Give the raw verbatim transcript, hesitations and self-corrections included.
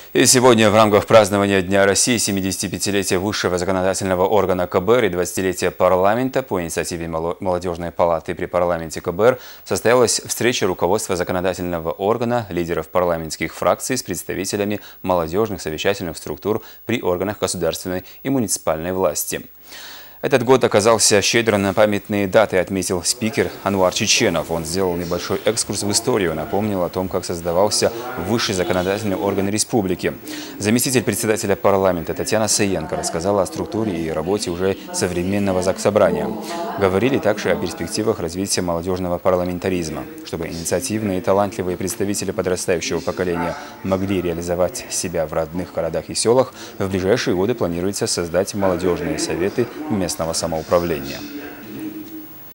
И сегодня в рамках празднования Дня России, семидесятипятилетия высшего законодательного органа ка бэ эр и двадцатилетия парламента по инициативе Молодежной палаты при парламенте ка бэ эр состоялась встреча руководства законодательного органа, лидеров парламентских фракций с представителями молодежных совещательных структур при органах государственной и муниципальной власти. Этот год оказался щедро на памятные даты, отметил спикер Анвар Чеченов. Он сделал небольшой экскурс в историю, напомнил о том, как создавался высший законодательный орган республики. Заместитель председателя парламента Татьяна Саенко рассказала о структуре и работе уже современного заксобрания. Говорили также о перспективах развития молодежного парламентаризма. Чтобы инициативные и талантливые представители подрастающего поколения могли реализовать себя в родных городах и селах, в ближайшие годы планируется создать молодежные советы местного самоуправления.